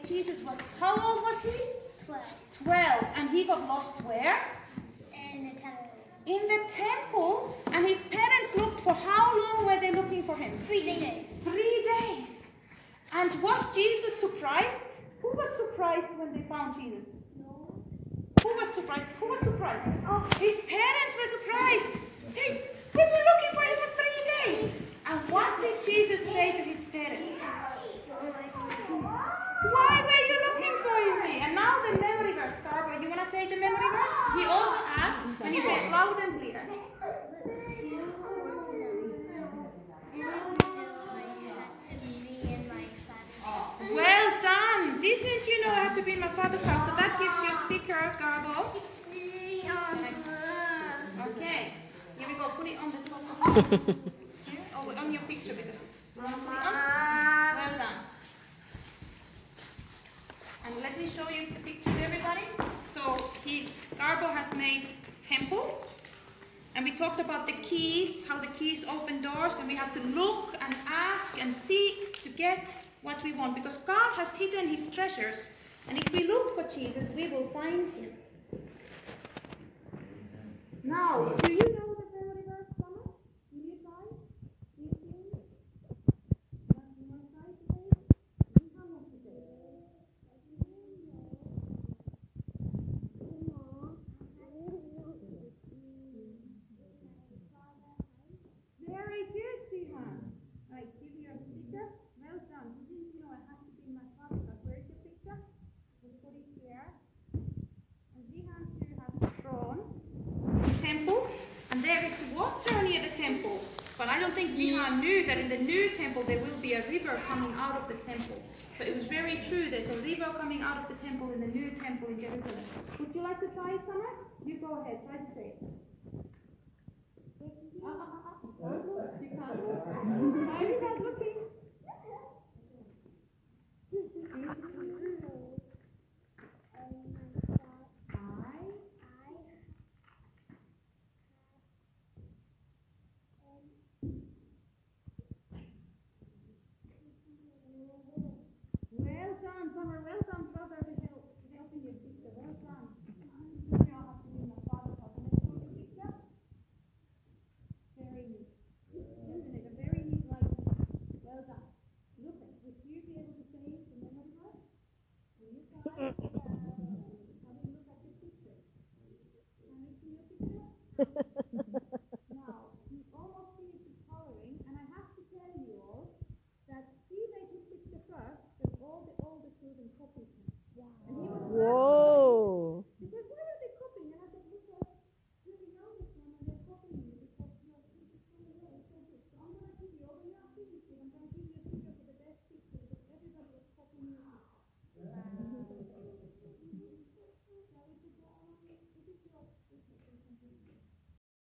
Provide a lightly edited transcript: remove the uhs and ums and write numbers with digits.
Jesus was, how old was he? 12. 12. And he got lost where? In the temple. In the temple. And his parents looked for, how long were they looking for him? 3 days. 3 days. And was Jesus surprised? Who was surprised when they found Jesus? No. Who was surprised? Who was surprised? Oh, his parents were surprised. Say, we've been looking for you for 3 days. And what did Jesus say to his parents? Why were you looking for me? And now the memory verse. Barbara, you want to say the memory verse? He also asked, when you say it loud and clear. Well done. Didn't you know I had to be in my father's house? So that gives you a sticker, Garbo. Okay. Here we go. Put it on the top. Here. Oh, on your picture because it's... Well done. And let me show you the picture, everybody. So Garbo has made temple. And we talked about the keys, how the keys open doors, and we have to look and ask and seek to get what we want, because God has hidden his treasures, and if we look for Jesus, we will find him. Now, do you know the memory verse, Thomas? Do you try? Do you sing? You want to try today? You come on today. Very good, Sihan. I give you a sticker. Well done. Didn't you know I have to be in my father's house? Where is your picture? We'll put it here. And Sihan too has drawn the temple. And there is water near the temple. But I don't think Sihan knew that in the new temple there will be a river coming out of the temple. But it was very true. There's a river coming out of the temple in the new temple in Jerusalem. Would you like to try it, Summer? You go ahead. Try to say it. You can't look. Why are you not looking? Well done, Summer. Well done, brother.